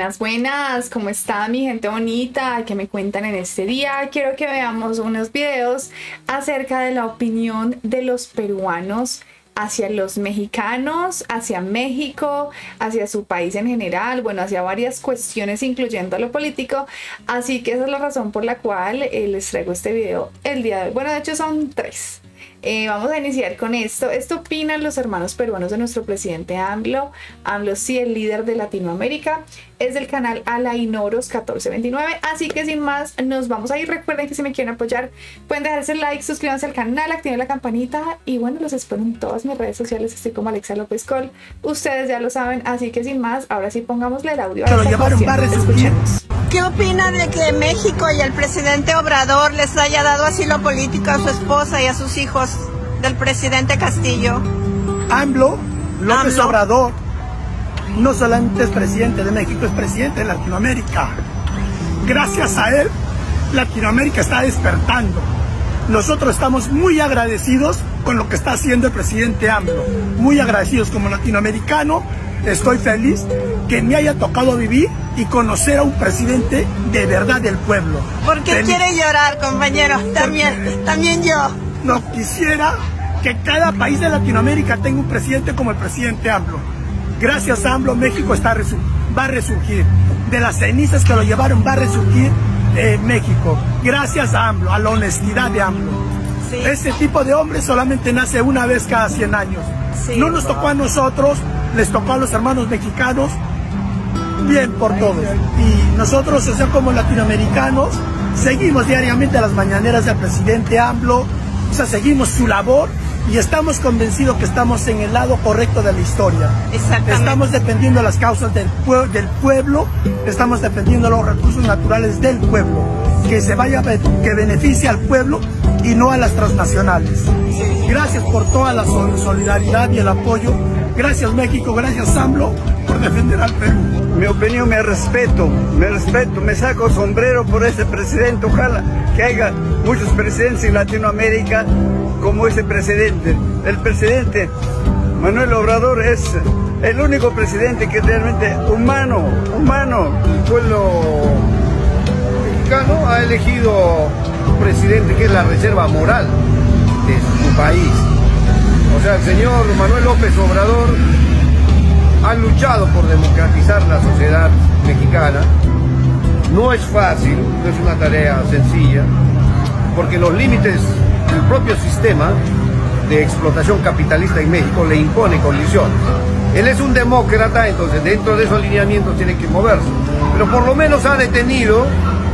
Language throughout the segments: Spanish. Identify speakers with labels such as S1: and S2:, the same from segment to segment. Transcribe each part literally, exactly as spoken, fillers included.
S1: Buenas, buenas, ¿cómo está mi gente bonita? ¿Qué me cuentan en este día? Quiero que veamos unos videos acerca de la opinión de los peruanos hacia los mexicanos, hacia México, hacia su país en general, bueno, hacia varias cuestiones incluyendo lo político. Así que esa es la razón por la cual eh, les traigo este video el día de hoy. Bueno, de hecho son tres. Eh, vamos a iniciar con esto. Esto opinan los hermanos peruanos de nuestro presidente AMLO. AMLO sí, el líder de Latinoamérica. Es del canal Alainoros catorce veintinueve. Así que sin más, nos vamos a ir. Recuerden que si me quieren apoyar, pueden dejarse like, suscríbanse al canal, activen la campanita. Y bueno, los espero en todas mis redes sociales. Estoy como Alexa López Col. Ustedes ya lo saben. Así que sin más, ahora sí pongámosle el audio.
S2: Se lo llevaron barres.
S1: Escuchemos.
S3: ¿Qué opina de que México y el presidente Obrador les haya dado asilo político a su esposa y a sus hijos del presidente Castillo?
S2: AMLO, López
S3: AMLO.
S2: Obrador, no solamente es presidente de México, es presidente de Latinoamérica. Gracias a él, Latinoamérica está despertando. Nosotros estamos muy agradecidos con lo que está haciendo el presidente AMLO. Muy agradecidos como latinoamericano. Estoy feliz que me haya tocado vivir y conocer a un presidente de verdad del pueblo.
S3: ¿Por qué
S2: Feliz.
S3: quiere llorar, compañero? También, también yo.
S2: No quisiera que cada país de Latinoamérica tenga un presidente como el presidente AMLO. Gracias a AMLO, México está resur va a resurgir. De las cenizas que lo llevaron va a resurgir eh, México. Gracias a AMLO, a la honestidad de AMLO.
S3: Sí.
S2: Este tipo de hombre solamente nace una vez cada cien años.
S3: Sí.
S2: No nos tocó a nosotros, les tocó a los hermanos mexicanos. Bien por todos. Y nosotros, o sea, como latinoamericanos, seguimos diariamente las mañaneras del presidente AMLO. O sea, seguimos su labor y estamos convencidos que estamos en el lado correcto de la historia.
S3: Exactamente.
S2: Estamos defendiendo las causas del, pue del pueblo, estamos defendiendo los recursos naturales del pueblo, que se vaya, que beneficie al pueblo y no a las transnacionales. Gracias por toda la solidaridad y el apoyo. Gracias México, gracias AMLO por defender al Perú.
S4: Mi opinión, me respeto, me respeto, me saco sombrero por este presidente. Ojalá que haya muchos presidentes en Latinoamérica como ese presidente. El presidente Manuel Obrador es el único presidente que es realmente humano, humano.
S5: El pueblo mexicano ha elegido un presidente que es la reserva moral de su país. O sea, el señor Manuel López Obrador ha luchado por democratizar la sociedad mexicana. No es fácil, no es una tarea sencilla, porque los límites del propio sistema de explotación capitalista en México le impone condiciones. Él es un demócrata, entonces dentro de esos lineamientos tiene que moverse, pero por lo menos ha detenido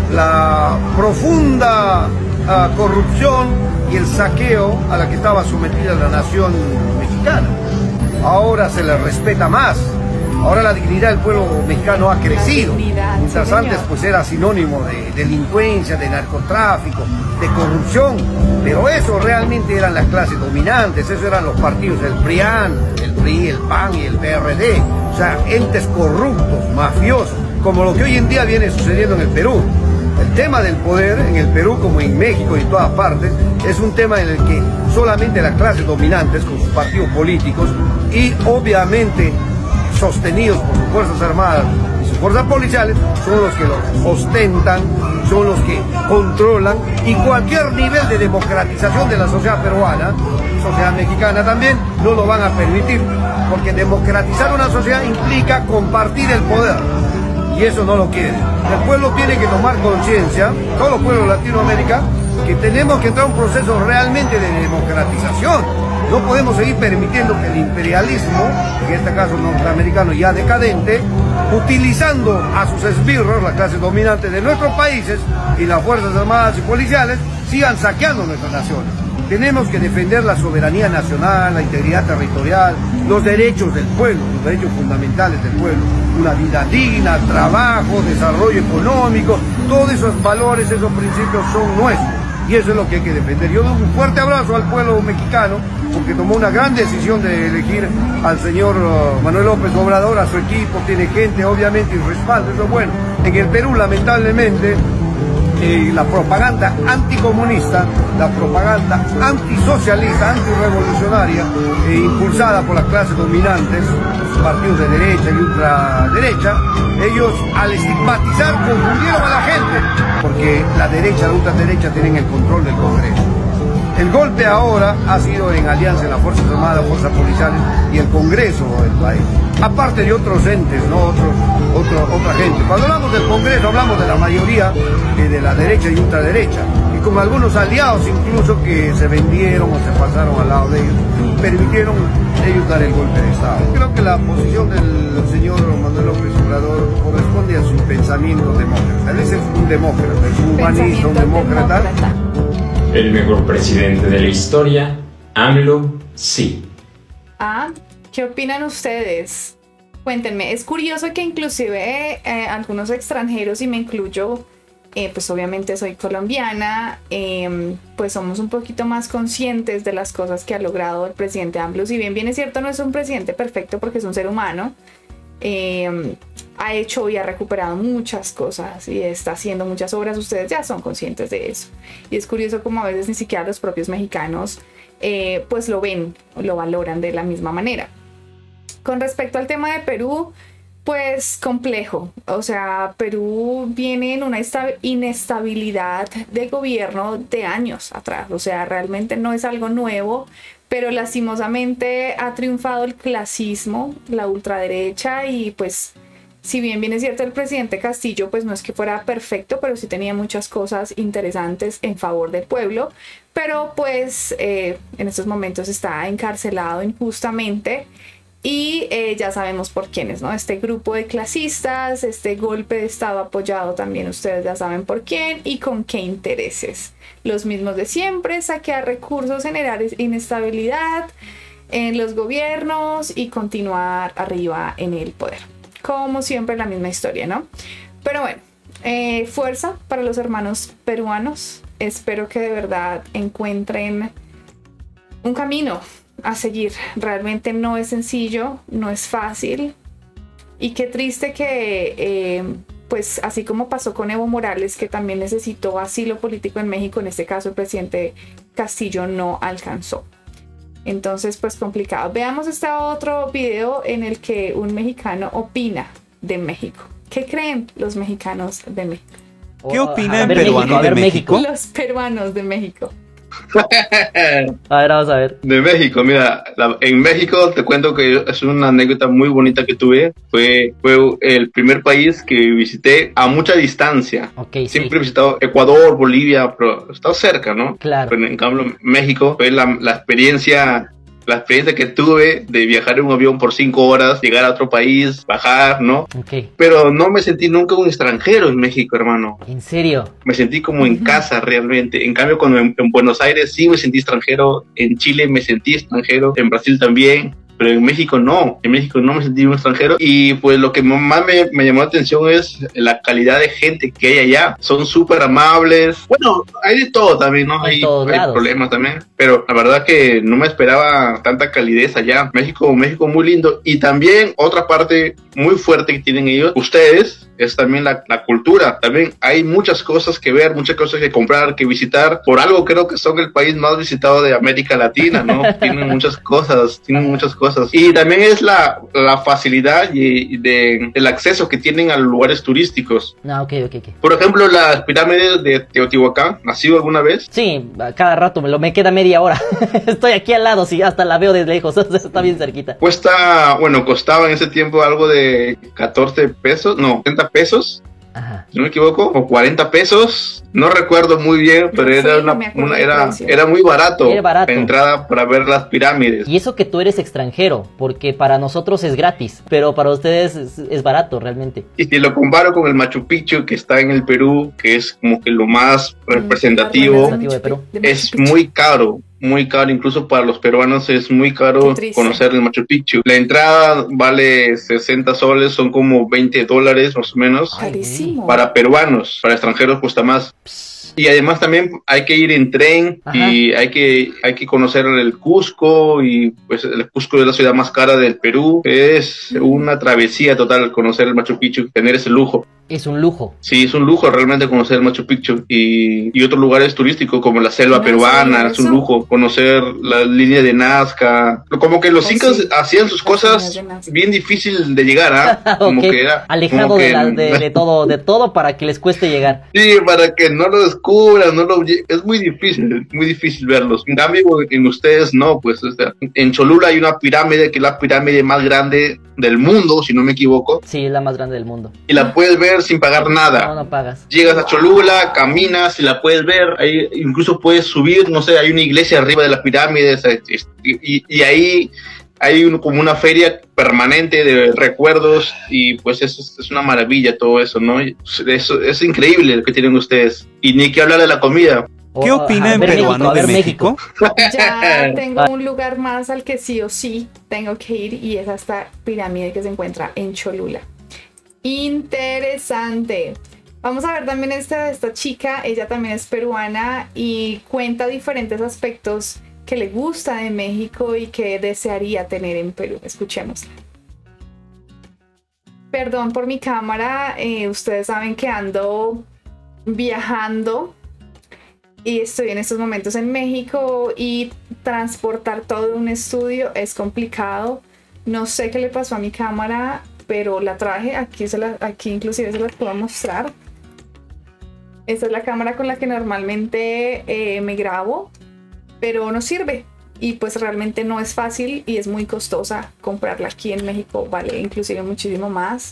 S5: la profunda uh, corrupción y el saqueo a la que estaba sometida la nación mexicana. Ahora se le respeta más. Ahora la dignidad del pueblo mexicano ha crecido. Mientras antes pues era sinónimo de delincuencia, de narcotráfico, de corrupción. Pero eso realmente eran las clases dominantes, eso eran los partidos, el PRIAN, el P R I, el P A N y el P R D. O sea, entes corruptos, mafiosos, como lo que hoy en día viene sucediendo en el Perú. El tema del poder en el Perú, como en México y en todas partes, es un tema en el que solamente las clases dominantes, con sus partidos políticos y obviamente sostenidos por sus fuerzas armadas y sus fuerzas policiales, son los que los ostentan, son los que controlan, y cualquier nivel de democratización de la sociedad peruana, sociedad mexicana también, no lo van a permitir, porque democratizar una sociedad implica compartir el poder. Y eso no lo quiere. El pueblo tiene que tomar conciencia, todos los pueblos de Latinoamérica, que tenemos que entrar a un proceso realmente de democratización. No podemos seguir permitiendo que el imperialismo, en este caso norteamericano ya decadente, utilizando a sus esbirros, las clases dominantes de nuestros países y las fuerzas armadas y policiales, sigan saqueando nuestras naciones. Tenemos que defender la soberanía nacional, la integridad territorial, los derechos del pueblo, los derechos fundamentales del pueblo. Una vida digna, trabajo, desarrollo económico, todos esos valores, esos principios son nuestros. Y eso es lo que hay que defender. Yo doy un fuerte abrazo al pueblo mexicano, porque tomó una gran decisión de elegir al señor Manuel López Obrador, a su equipo, tiene gente obviamente y respaldo, eso es bueno. En el Perú, lamentablemente, eh, la propaganda anticomunista, la propaganda antisocialista, antirrevolucionaria, eh, impulsada por las clases dominantes, partidos de derecha y ultraderecha, ellos al estigmatizar confundieron a la gente, porque la derecha y la ultraderecha tienen el control del Congreso. El golpe ahora ha sido en alianza en las Fuerzas Armadas, Fuerzas Policiales y el Congreso del país. Aparte de otros entes, ¿no? Otros, otro, otra gente. Cuando hablamos del Congreso hablamos de la mayoría eh, de la derecha y ultraderecha. Y con algunos aliados incluso que se vendieron o se pasaron al lado de ellos, permitieron ellos dar el golpe de Estado. Creo que la posición del señor Manuel López Obrador corresponde a su pensamiento demócrata. Él es un demócrata, es un humanista, un demócrata. demócrata.
S6: El mejor presidente de la historia, AMLO, sí.
S1: Ah, ¿qué opinan ustedes? Cuéntenme, es curioso que inclusive eh, algunos extranjeros, y me incluyo, eh, pues obviamente soy colombiana, eh, pues somos un poquito más conscientes de las cosas que ha logrado el presidente AMLO. Si bien bien es cierto, no es un presidente perfecto porque es un ser humano, eh, ha hecho y ha recuperado muchas cosas y está haciendo muchas obras. Ustedes ya son conscientes de eso, y es curioso como a veces ni siquiera los propios mexicanos eh, pues lo ven o lo valoran de la misma manera. Con respecto al tema de Perú, pues complejo, o sea, Perú viene en una inestabilidad de gobierno de años atrás, o sea, realmente no es algo nuevo, pero lastimosamente ha triunfado el clasismo, la ultraderecha, y pues si bien bien es cierto el presidente Castillo pues no es que fuera perfecto, pero sí tenía muchas cosas interesantes en favor del pueblo, pero pues eh, en estos momentos está encarcelado injustamente. Y eh, ya sabemos por quiénes, ¿no? Este grupo de clasistas, este golpe de Estado apoyado también, ustedes ya saben por quién y con qué intereses. Los mismos de siempre: saquear recursos, generar inestabilidad en los gobiernos y continuar arriba en el poder. Como siempre, la misma historia, ¿no? Pero bueno, eh, fuerza para los hermanos peruanos. Espero que de verdad encuentren un camino a seguir. Realmente no es sencillo, no es fácil, y qué triste que eh, pues así como pasó con Evo Morales, que también necesitó asilo político en México, en este caso el presidente Castillo no alcanzó. Entonces pues complicado. Veamos este otro video en el que un mexicano opina de México. ¿Qué creen los mexicanos de México?
S7: ¿Qué opinan
S8: ver,
S7: peruanos
S8: México,
S7: de
S8: México?
S7: México?
S1: Los peruanos de México.
S8: A ver, vamos a ver.
S9: De México, mira, la, en México te cuento que es una anécdota muy bonita que tuve. Fue, fue el primer país que visité a mucha distancia.
S8: Okay,
S9: Siempre
S8: sí.
S9: he visitado Ecuador, Bolivia, pero he estado cerca, ¿no?
S8: Claro.
S9: Pero en cambio, México fue la, la experiencia... La experiencia que tuve de viajar en un avión por cinco horas, llegar a otro país, bajar, ¿no?
S8: Okay.
S9: Pero no me sentí nunca un extranjero en México, hermano.
S8: ¿En serio?
S9: Me sentí como en casa realmente. En cambio, cuando en, en Buenos Aires sí me sentí extranjero, en Chile me sentí extranjero, en Brasil también, pero en México no. En México no me sentí un extranjero. Y pues lo que más me, me llamó la atención es la calidad de gente que hay allá. Son súper amables. Bueno, hay de todo también, ¿no? Hay, hay problemas también. Pero la verdad que no me esperaba tanta calidez allá. México, México muy lindo. Y también otra parte muy fuerte que tienen ellos, ustedes, es también la, la cultura. También hay muchas cosas que ver, muchas cosas que comprar, que visitar. Por algo creo que son el país más visitado de América Latina, ¿no? Tienen muchas cosas, tienen muchas cosas. Y también es la, la facilidad y, y de, el acceso que tienen a los lugares turísticos.
S8: Ah, ok, ok, ok.
S9: Por ejemplo, las pirámides de Teotihuacán, ¿has ido alguna vez?
S8: Sí, cada rato me, lo, me queda media hora. Estoy aquí al lado, sí, hasta la veo desde lejos. Está bien cerquita.
S9: Cuesta, bueno, costaba en ese tiempo algo de catorce pesos, no, treinta pesos. Ajá. Si no me equivoco, o cuarenta pesos, no recuerdo muy bien, pero
S8: sí,
S9: era, una, una, era, era muy barato,
S8: era barato
S9: la entrada para ver las pirámides.
S8: Y eso que tú eres extranjero, porque para nosotros es gratis, pero para ustedes es, es barato realmente.
S9: Y si lo comparo con el Machu Picchu que está en el Perú, que es como que lo más representativo,
S8: representativo de Perú,
S9: es muy caro. Muy caro, incluso para los peruanos es muy caro conocer el Machu Picchu. La entrada vale sesenta soles, son como veinte dólares más o menos.
S1: Carísimo.
S9: Para peruanos, para extranjeros cuesta más.
S8: Ush.
S9: Y además también hay que ir en tren. Ajá. Y hay que, hay que conocer el Cusco, y pues el Cusco es la ciudad más cara del Perú. Es una travesía total conocer el Machu Picchu, tener ese lujo.
S8: Es un lujo.
S9: Sí, es un lujo realmente conocer el Machu Picchu y, y otros lugares turísticos como la selva no, peruana, es un lujo conocer la línea de Nazca. Como que los oh, incas sí. hacían sus cosas bien difícil de llegar, ¿ah? ¿eh? Como
S8: okay.
S9: que era
S8: alejado
S9: como
S8: de,
S9: que,
S8: la, de, de todo, de todo para que les cueste llegar.
S9: Sí, para que no lo descubran, no lo es muy difícil, muy difícil verlos. En cambio, en ustedes no, pues o sea, en Cholula hay una pirámide que es la pirámide más grande del mundo, si no me equivoco.
S8: Sí, es la más grande del mundo.
S9: Y la puedes ver sin pagar nada.
S8: No, no pagas.
S9: Llegas a Cholula, caminas y la puedes ver. Ahí incluso puedes subir, no sé, hay una iglesia arriba de la pirámide, y, y ahí hay un, como una feria permanente de recuerdos, y pues es, es una maravilla todo eso, ¿no? Eso, es increíble lo que tienen ustedes. Y ni que hablar de la comida.
S7: ¿Qué opina en peruano de México?
S1: Ya tengo un lugar más al que sí o sí tengo que ir, y es esta pirámide que se encuentra en Cholula. Interesante. Vamos a ver también esta, esta chica, ella también es peruana y cuenta diferentes aspectos que le gusta de México y que desearía tener en Perú. Escuchémosla. Perdón por mi cámara, eh, ustedes saben que ando viajando y estoy en estos momentos en México, y transportar todo un estudio es complicado. No sé qué le pasó a mi cámara, pero la traje, aquí, se la, aquí inclusive se las puedo mostrar. Esta es la cámara con la que normalmente eh, me grabo, pero no sirve, y pues realmente no es fácil y es muy costosa comprarla aquí en México, vale inclusive muchísimo más.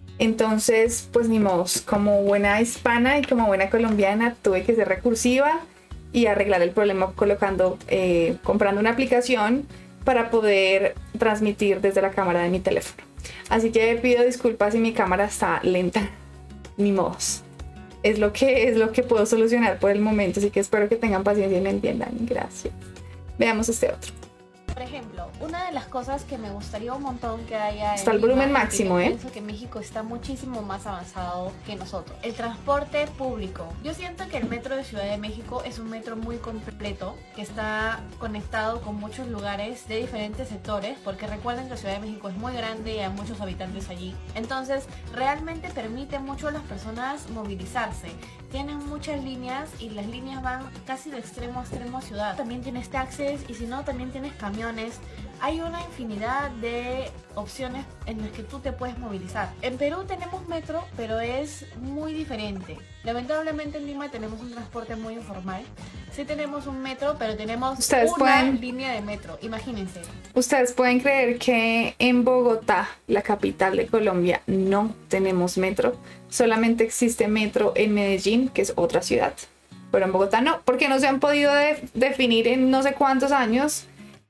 S1: Entonces pues ni modo, como buena hispana y como buena colombiana tuve que ser recursiva y arreglar el problema colocando, eh, comprando una aplicación para poder transmitir desde la cámara de mi teléfono. Así que pido disculpas si mi cámara está lenta, ni modos. Es lo que es lo que puedo solucionar por el momento, así que espero que tengan paciencia y me entiendan. Gracias. Veamos este otro.
S10: Por ejemplo, una de las cosas que me gustaría un montón que haya
S1: está el volumen máximo,
S10: ¿eh?
S1: Pienso
S10: que México está muchísimo más avanzado que nosotros. El transporte público. Yo siento que el metro de Ciudad de México es un metro muy completo, que está conectado con muchos lugares de diferentes sectores, porque recuerden que Ciudad de México es muy grande y hay muchos habitantes allí. Entonces, realmente permite mucho a las personas movilizarse. Tienen muchas líneas y las líneas van casi de extremo a extremo a ciudad. También tienes taxis, y si no, también tienes camiones. Hay una infinidad de opciones en las que tú te puedes movilizar. En Perú tenemos metro, pero es muy diferente. Lamentablemente en Lima tenemos un transporte muy informal. Sí tenemos un metro, pero tenemos
S1: ustedes
S10: una
S1: pueden,
S10: línea de metro, imagínense.
S1: Ustedes pueden creer que en Bogotá, la capital de Colombia, no tenemos metro. Solamente existe metro en Medellín, que es otra ciudad. Pero en Bogotá no, porque no se han podido de, definir en no sé cuántos años.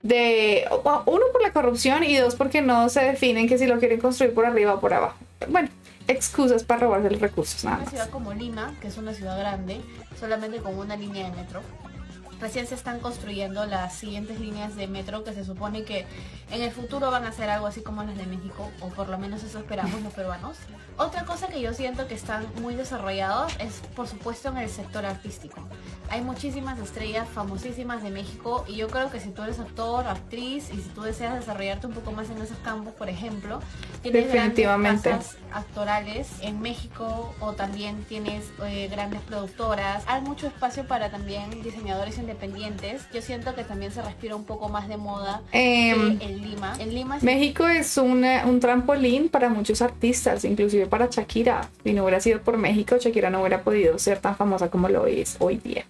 S1: De uno, por la corrupción, y dos, porque no se definen que si lo quieren construir por arriba o por abajo. Bueno, excusas para robarse los recursos, nada más.
S10: Una ciudad como Lima, que es una ciudad grande, solamente con una línea de metro. Recién se están construyendo las siguientes líneas de metro, que se supone que en el futuro van a ser algo así como las de México, o por lo menos eso esperamos los peruanos. Otra cosa que yo siento que están muy desarrollados es, por supuesto, en el sector artístico. Hay muchísimas estrellas famosísimas de México, y yo creo que si tú eres actor, actriz, y si tú deseas desarrollarte un poco más en esos campos, por ejemplo, tienes
S1: definitivamente
S10: grandes casas actorales en México, o también tienes eh, grandes productoras. Hay mucho espacio para también diseñadores independientes. Yo siento que también se respira un poco más de moda eh, en Lima. En Lima es...
S1: México es una, un trampolín para muchos artistas, inclusive para Shakira. Si no hubiera sido por México, Shakira no hubiera podido ser tan famosa como lo es hoy día.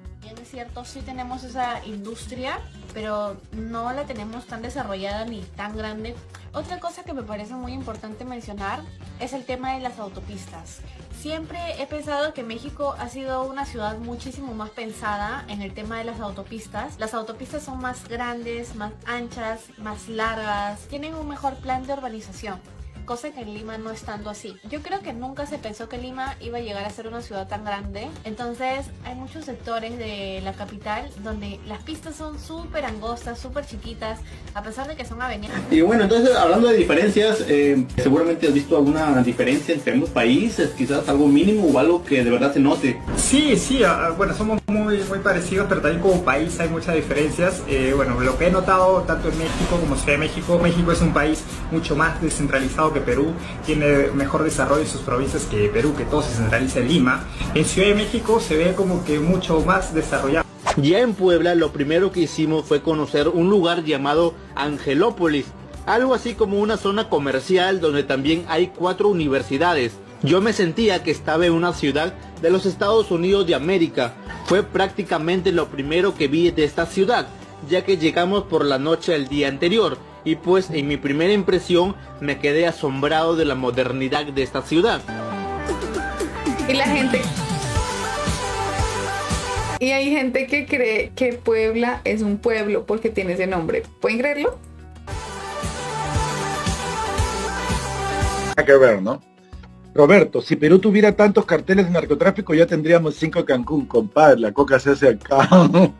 S10: Es cierto, sí tenemos esa industria, pero no la tenemos tan desarrollada ni tan grande. Otra cosa que me parece muy importante mencionar es el tema de las autopistas. Siempre he pensado que México ha sido una ciudad muchísimo más pensada en el tema de las autopistas. Las autopistas son más grandes, más anchas, más largas, tienen un mejor plan de urbanización. cosa que en Lima no es tanto así. Yo creo que nunca se pensó que Lima iba a llegar a ser una ciudad tan grande, entonces hay muchos sectores de la capital donde las pistas son súper angostas, súper chiquitas, a pesar de que son avenidas.
S11: Y bueno, entonces hablando de diferencias, eh, seguramente has visto alguna diferencia entre ambos países, quizás algo mínimo o algo que de verdad se note.
S12: Sí, sí, uh, bueno, somos muy, muy parecidos, pero también como país hay muchas diferencias. Eh, bueno, lo que he notado tanto en México como Ciudad de México, México es un país mucho más descentralizado que Perú, tiene mejor desarrollo en sus provincias que Perú, que todo se centraliza en Lima. En Ciudad de México se ve como que mucho más desarrollado.
S11: Ya en Puebla lo primero que hicimos fue conocer un lugar llamado Angelópolis, algo así como una zona comercial donde también hay cuatro universidades. Yo me sentía que estaba en una ciudad de los Estados Unidos de América. Fue prácticamente lo primero que vi de esta ciudad, ya que llegamos por la noche del día anterior, y pues en mi primera impresión me quedé asombrado de la modernidad de esta ciudad.
S1: Y la gente... Y hay gente que cree que Puebla es un pueblo porque tiene ese nombre. ¿Pueden creerlo?
S13: Hay que ver, ¿no? Roberto, si Perú tuviera tantos carteles de narcotráfico ya tendríamos cinco Cancún, compadre. La coca se hace acá.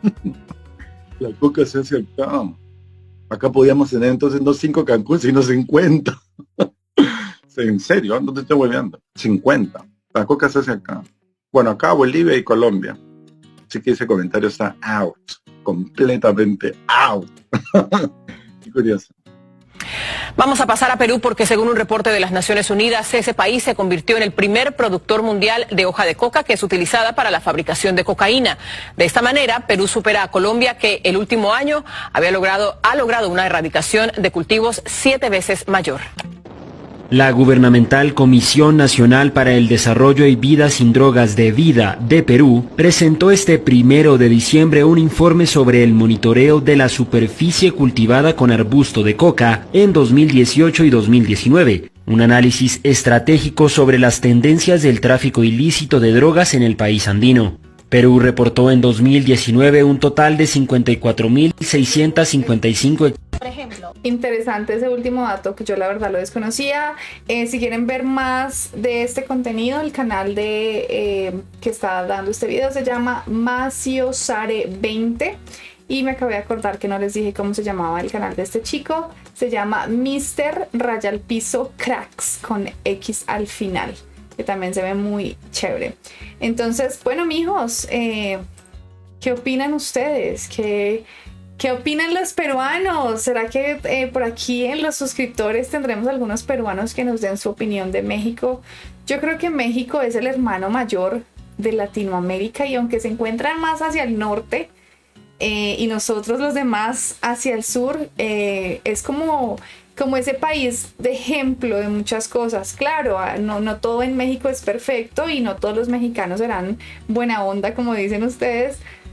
S13: La coca se hace acá. Acá podíamos tener entonces no cinco Cancún, sino cincuenta. En serio, no te estoy hueveando. cincuenta. La coca se hace acá. Bueno, acá Bolivia y Colombia. Así que ese comentario está out. Completamente out. Qué curioso.
S14: Vamos a pasar a Perú porque según un reporte de las Naciones Unidas, ese país se convirtió en el primer productor mundial de hoja de coca que es utilizada para la fabricación de cocaína. De esta manera, Perú supera a Colombia, que el último año había logrado, ha logrado una erradicación de cultivos siete veces mayor.
S15: La gubernamental Comisión Nacional para el Desarrollo y Vida Sin Drogas de Vida de Perú presentó este primero de diciembre un informe sobre el monitoreo de la superficie cultivada con arbusto de coca en dos mil dieciocho y dos mil diecinueve, un análisis estratégico sobre las tendencias del tráfico ilícito de drogas en el país andino. Perú reportó en dos mil diecinueve un total de cincuenta y cuatro mil seiscientos cincuenta y cinco hectáreas.
S10: Por ejemplo.
S1: Interesante ese último dato que yo la verdad lo desconocía. Eh, si quieren ver más de este contenido, el canal de eh, que está dando este video se llama Maciosare veinte. Y me acabé de acordar que no les dije cómo se llamaba el canal de este chico. Se llama mister Raya al Piso Cracks con X al final, que también se ve muy chévere. Entonces, bueno, mijos, eh, ¿qué opinan ustedes? ¿Qué, ¿Qué opinan los peruanos? ¿Será que eh, por aquí en los suscriptores tendremos algunos peruanos que nos den su opinión de México? Yo creo que México es el hermano mayor de Latinoamérica y aunque se encuentran más hacia el norte eh, y nosotros los demás hacia el sur, eh, es como... como ese país de ejemplo de muchas cosas. Claro, no, no todo en México es perfecto y no todos los mexicanos serán buena onda, como dicen ustedes,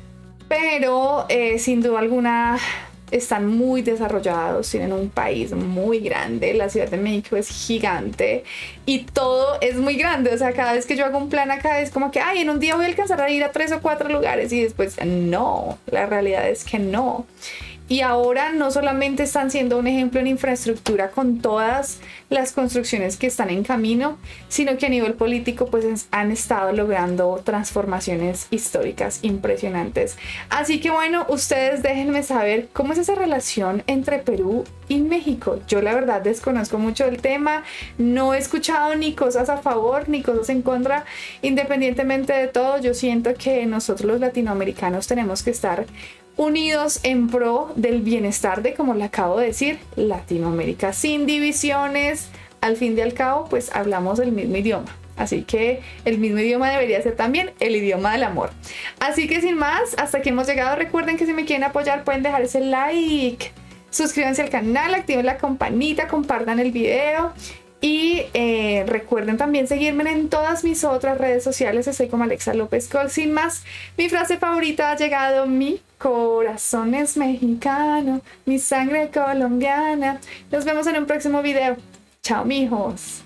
S1: pero eh, sin duda alguna están muy desarrollados, tienen un país muy grande, la Ciudad de México es gigante y todo es muy grande. O sea, cada vez que yo hago un plan acá es como que, ay, en un día voy a alcanzar a ir a tres o cuatro lugares y después no, la realidad es que no. Y ahora no solamente están siendo un ejemplo en infraestructura con todas las construcciones que están en camino, sino que a nivel político pues han estado logrando transformaciones históricas impresionantes. Así que bueno, ustedes déjenme saber cómo es esa relación entre Perú y México. Yo la verdad desconozco mucho del tema, no he escuchado ni cosas a favor ni cosas en contra. Independientemente de todo, yo siento que nosotros los latinoamericanos tenemos que estar unidos en pro del bienestar de, como le acabo de decir, Latinoamérica, sin divisiones. Al fin y al cabo, pues hablamos el mismo idioma. Así que el mismo idioma debería ser también el idioma del amor. Así que sin más, hasta aquí hemos llegado. Recuerden que si me quieren apoyar pueden dejar ese like, suscríbanse al canal, activen la campanita, compartan el video. Y eh, recuerden también seguirme en todas mis otras redes sociales. Estoy como Alexa López Col. Sin más, mi frase favorita ha llegado: mi corazón es mexicano, mi sangre colombiana. Nos vemos en un próximo video. Chao, mijos.